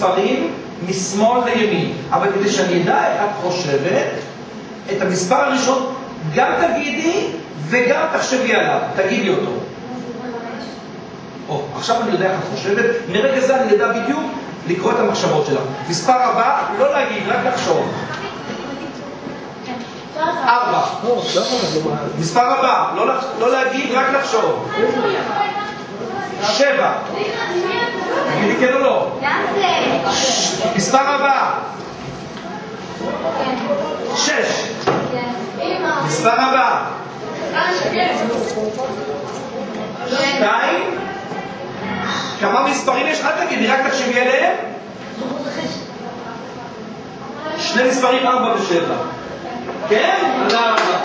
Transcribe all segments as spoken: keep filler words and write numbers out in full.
המספרים משמאל לימין. אבל כדי שאני אדע איך את חושבת, את המספר הראשון גם תגידי וגם תחשבי עליו. תגידי אותו. או, עכשיו אני יודע איך את חושבת. מרגע זה אני יודע בדיוק לקרוא את המחשבות שלך. מספר הבא, לא להגיד, רק לחשוב. ארבע. מספר הבא, לא להגיד, רק לחשוב. שבע. תגידי כן או לא? מספר הבא. שש. מספר הבא. שתיים. כמה מספרים יש? אל תגידי, רק תחשבי עליהם. שני מספרים, ארבע ושבע. כן? תודה רבה.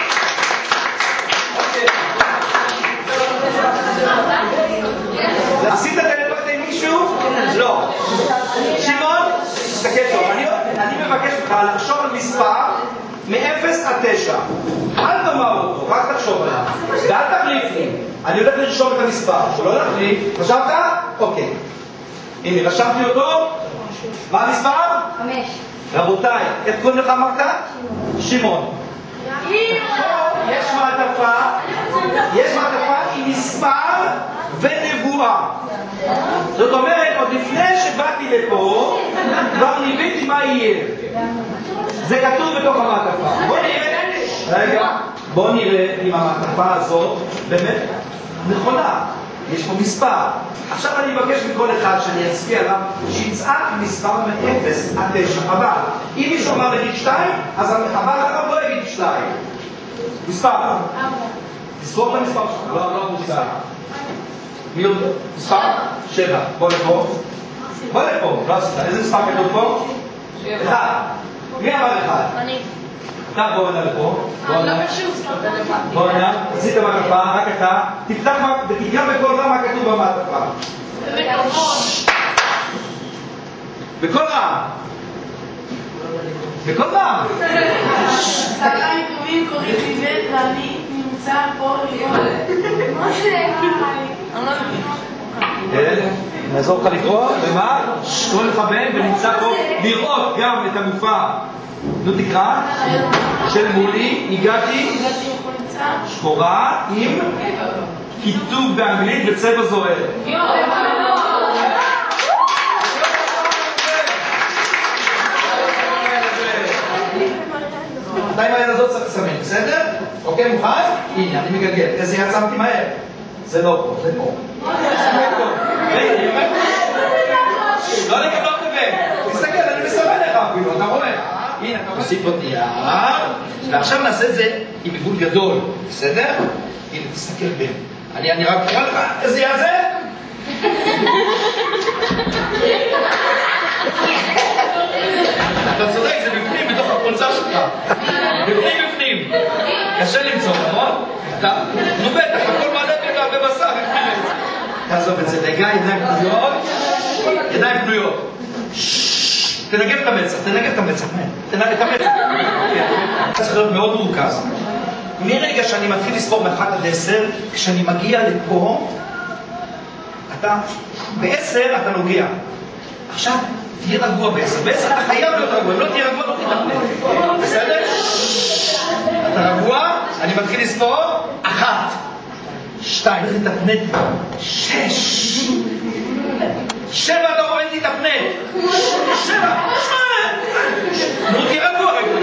עשית טלפתיה עם מישהו? לא. שמעון, תסתכל טוב. אני מבקש לך לחשוב על מספר מ-אפס עד תשע. אל תאמר אותו, רק תחשוב עליו. ואל תחליף לי. אני הולך לרשום את המספר. לא להחליף. רשמת? אוקיי. הנה, רשמתי אותו. מה המספר? חמש. רבותיי, איך קוראים לך אמרת? שמעון. יש מעטפה, יש מעטפה עם מספר ונבואה. זאת אומרת, עוד לפני שבאתי לפה, כבר ניביתי מה יהיה. זה כתוב בתוך המעטפה. בוא נראה, רגע, בוא נראה אם המעטפה הזאת באמת נכונה. יש פה מספר. עכשיו אני מבקש מכל אחד שאני אצביע עליו שיצעק מספר מ-אפס עד תשע. אבל אם מישהו אמר להגיד שתיים, אז הבא אחריו לא יגיד שתיים. מספר. תספור את המספר שלך. לא, לא, מספר. מי עוד? מספר? שבע. בוא לפה. בוא לפה. לא עשית. איזה מספר כתוב פה? אחד. מי אמר אחד? אני. אתה בוא הנה לפה. אני לא פשוט. בוא הנה. עשית מעטפה, רק אתה. תפתח ותקרא בכל רם מה כתוב במעטפה. בכל רם. בכל רם. צהריים טובים, קוראים לי בית ואני נמצא פה לראות. מה זה? אני לא מבינה. נעזור לך לקרוא, ומה? קורא לך בן ונמצא פה לראות גם את המופע. נו תקרא. של מולי, הגעתי שחורה עם כיתוב באנגלית בצבע זוהר. אתה עם היד הזאת צריך לסמן, בסדר? אוקיי, מוכן? הנה, אני מגלגל. איזה יד שמתי מהר? זה לא פה, זה פה. לא לקבלות לבן. תסתכל, אני מסמן לך אפילו, אתה רואה? הנה, אתה מוסיף אותי יד. ועכשיו נעשה את זה עם עיגול גדול, בסדר? הנה, תסתכל בן. אני רק אקרא לך, איזה יד זה? אתה צודק, זה בפנים, בתוך החולצה שלך. בפנים, בפנים. קשה למצוא, נכון? אתה, נו בטח, הכל מלא בבשר, איך נראה? תעזוב את זה, דגה, ידיים פנויות. ידיים פנויות. תנגב את המצח, תנגב את המצח, תנגב את המצח. אתה צריך להיות מאוד מורכז. מרגע שאני מתחיל לספור מאחד עד עשר, כשאני מגיע לפה, אתה, בעשר אתה נוגע. עכשיו, תהיה רגוע בעשר. בעשר אתה חייב להיות רגוע, אם לא תהיה רגוע, לא תתאפנה. בסדר? אתה רגוע, אני מתחיל לספור, אחת, שתיים, תתאפנית, שש, שבע, אתה רואה, תתאפנית, שבע, שמונה, נו תהיה רגוע רגוע.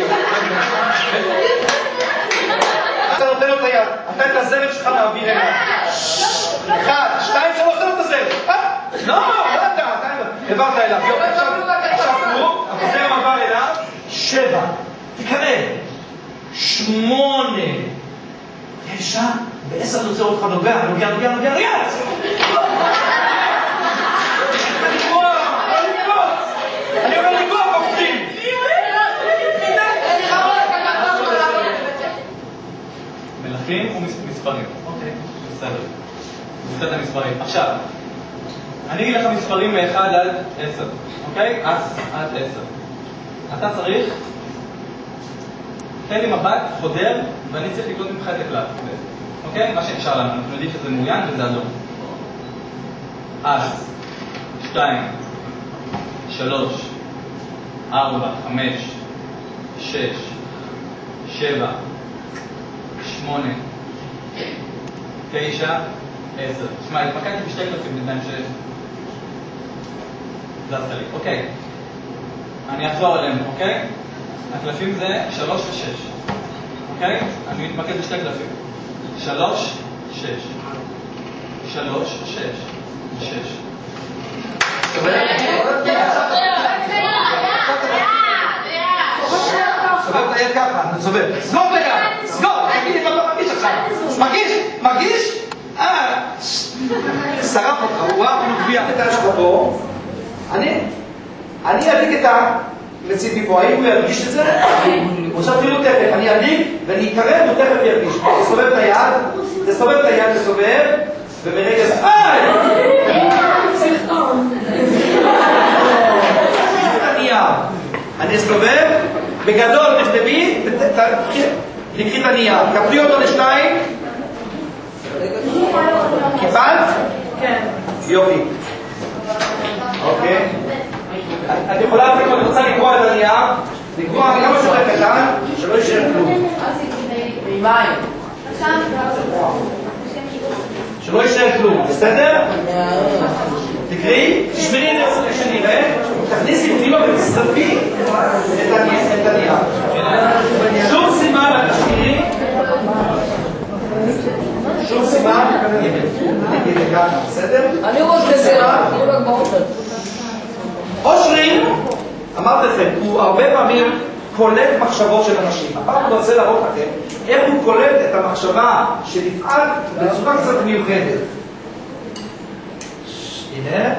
אתה נותן לו את היד, אתה את הזרם שלך להעביר אליו. אחד, שתיים, שלוש, אתה נותן את הזרם. לא, לא אתה, אתה העברת אליו. עכשיו נו, הזרם עבר אליו. שבע, תקרב. שמונה. תשע, בעשר נוצר אותך נוגע, נוגע, נוגע, נוגע, נוגע. לגוע, לא לגבוץ. אני אומר לגוע, קופצים. מלכים ומספרים. אוקיי, בסדר. בסדר המספרים. עכשיו, אני אגיד לך מספרים מ-אחד עד עשר. אוקיי? אס עד עשר. אתה צריך, תן לי מבט, חודר, ואני צריך לקלוט ממך את הקלט. אוקיי? מה שנשאר לנו. אנחנו יודעים שזה מעוין וזה אדום. אז, שתיים, שלוש, ארבע, חמש, שש, שבע, שמונה, תשע, עשר. תשמע, התפקדתי בשתי קלפים בינתיים ש... זזת לי. אוקיי. אני אחזור אליהם, אוקיי? הקלפים זה שלוש ושש. אוקיי? אני מתמקד בשתי קלפים. שלוש, שש. שלוש, שש. שש. סובב את היד ככה, אני סובב. סגור ביד! סגור! תגידי מה אתה מרגיש עכשיו. מרגיש? מרגיש? אה! שרף אותך, הוא רב מגביע את היד שלך פה. אני, אני אדליק את ה... לצידי פה, האם הוא ירגיש את זה? עכשיו תראו תכף, אני אדליק ואני אקרב והוא תכף ירגיש. תסובב את היד, תסובב את היד, תסובב, וברגע זה... איי! אני אסתובב, בגדול תכתבי, תקחי את הנייר, קפלי אותו לשתיים. קיבלת? כן. יופי. אוקיי. את יכולה אפילו, אני רוצה לקרוא את הנייר, לקרוא כמה שיותר קטן, שלא יישאר כלום. מים. שלא יישאר כלום, בסדר? תקראי, תשמרי את זה שנראה, תכניסי פנימה ותסתפי את הנייר. שום סימן, תשמרי. שום סימן, נגיד לכאן, בסדר? אני רוצה את זה, אני רק באופן. אושרי, אמרתי לכם, הוא הרבה פעמים קולט מחשבות של אנשים. הפעם הוא רוצה להראות לכם איך הוא קולט את המחשבה שנפעל בצורה קצת מיוחדת. הנה.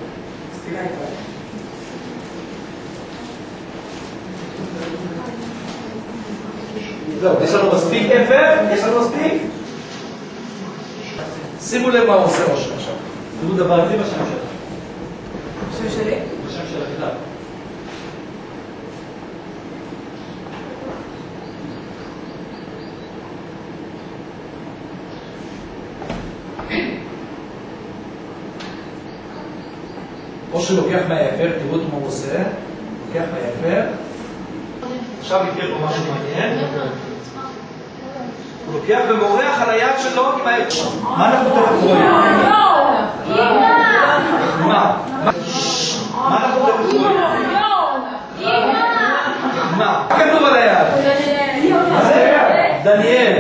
זהו, יש לנו מספיק אפר? יש לנו מספיק? שימו לב מה הוא עושה אושרי עכשיו. תראו דבר הזה בשם שלך. בשם שלי? בשם של הכתב. אושרי לוקח מהאפר, תראו מה הוא עושה. לוקח מהאפר. עכשיו יקרה פה משהו מעניין. הוא לוקח ומורח על היד שלו עם האפר. מה אנחנו תכף רואים? מה? מה אנחנו תכף רואים? מה? מה כתוב על היד? מה זה? דניאל.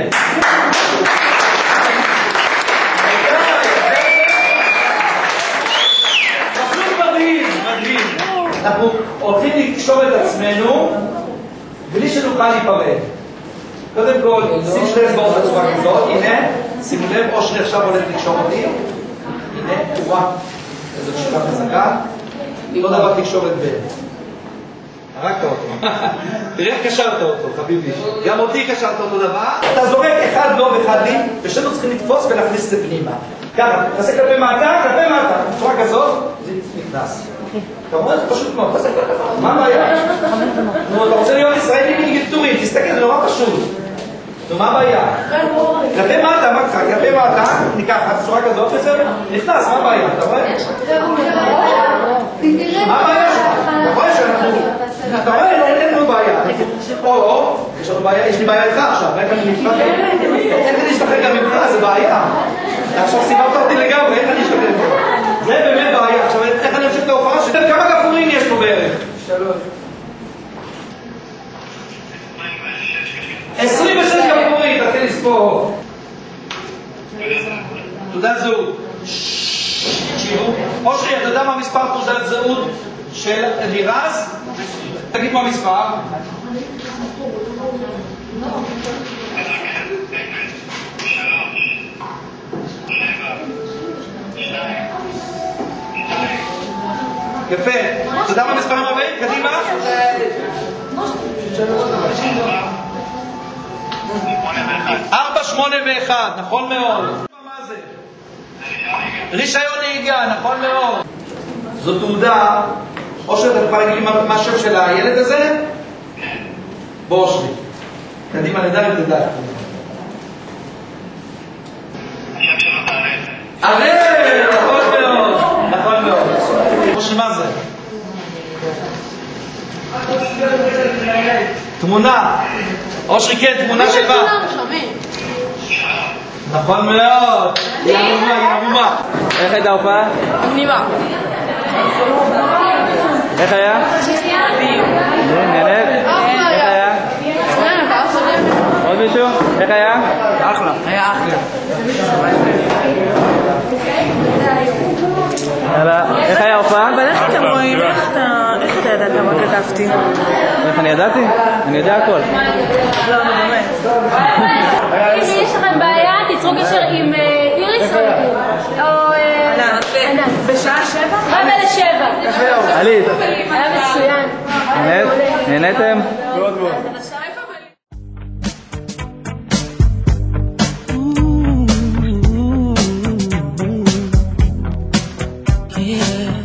אנחנו הולכים לקשור את עצמנו בלי שנוכל להיפרד. קודם כל, שים שתי אצבעות בצורה כזאת, הנה, שימו לב, אושרי עכשיו הולך לקשור אותי. הנה, וואו, איזו שיטה חזקה. לא דבר לקשור את בן. הרגת אותו. תראה איך קשרת אותו, חביבי. גם אותי קשרת אותו דבר. אתה זורק אחד לא ואחד לי, ושנו צריכים לתפוס ולהכניס את זה פנימה. ככה, תעשה כלפי מטה, כלפי מטה. בצורה כזאת, זה נכנס. אתה רואה, זה פשוט מאוד, תעשה כלפי מטה. מה הבעיה? נו, אתה רוצה להיות ישראלי מגיל תסתכל, זה נורא פשוט. נו, מה הבעיה? כלפי מטה, מה קרה? כלפי מטה, ניקח בצורה כזאת וזה נכנס, מה הבעיה? אתה רואה? מה הבעיה? אתה רואה שאנחנו... אתה רואה, אין לנו בעיה. או, יש לנו בעיה, יש לי בעיה איתך עכשיו, איך אני נשתחרר? איך אני נשתחרר גם ממך? זה בעיה. עכשיו סיבבת אותי לגמרי, איך אני נשתחרר? זה באמת בעיה. עכשיו, איך אני אמשיך את ההופעה? שתן כמה גפורים יש פה בערך? שלוש. עשרים ושש גפורים, תתחיל לספור. תעודת זהות. תקשיבו. אושרי, אתה יודע מה מספר תעודת זהות של לירז? תגיד מה המספר. יפה. אתה יודע מה המספרים הבאים? קדימה. ארבע, שמונה ואחד, נכון מאוד. מה זה? רישיון נהיגה, נכון מאוד. זו תעודה, אושרי, אתה יכול להגיד לי מה השם של הילד הזה? בוא אושרי. קדימה, נדע אם תדע. הראל, נכון מאוד, נכון מאוד. אושרי, מה זה? תמונה. אושרי, כן, תמונה של מה? נכון מאוד. היא עמומה, היא עמומה. איך הייתה ההופעה? מגניבה. איך היה? נהנית? איך היה? עוד מישהו? איך היה? אחלה. היה אחלה. איך היה ההופעה? אבל איך אתם רואים? איך אתה ידעת מה כתבתי? איך אני ידעתי? אני יודע הכל. לא, אני באמת. אם יש לכם בעיה, תיצרו קשר עם איריס או ענת. בשעה שבע? רבע לשבע. עלית. היה מצוין. נהניתם? מאוד מאוד. Yeah.